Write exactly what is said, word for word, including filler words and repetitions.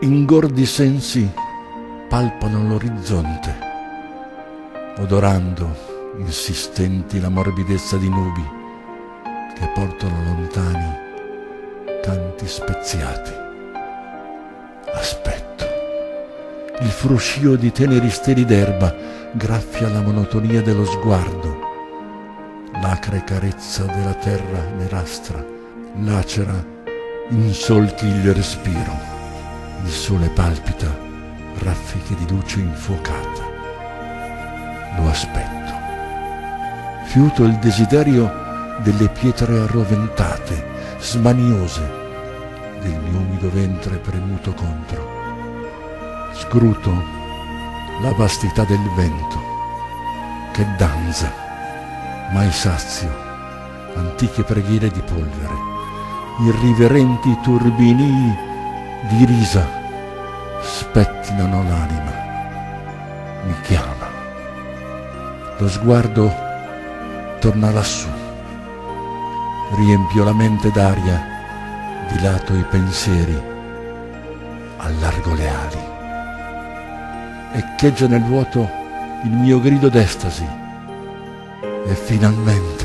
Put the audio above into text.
ingordi sensi palpano l'orizzonte, odorando insistenti la morbidezza di nubi che portano lontani canti speziati. Aspetto. Il fruscio di teneri steli d'erba graffia la monotonia dello sguardo. L'acre carezza della terra nerastra lacera in solchi il respiro. Il sole palpita raffiche di luce infuocata. Lo aspetto. Fiuto il desiderio delle pietre arroventate, smaniose, del mio umido ventre premuto contro. Scruto la vastità del vento che danza, mai sazio, antiche preghiere di polvere, irriverenti turbini di risa spettinano l'anima, mi chiama. Lo sguardo torna lassù, riempio la mente d'aria, dilato i pensieri, allargo le ali. Echeggia nel vuoto il mio grido d'estasi e finalmente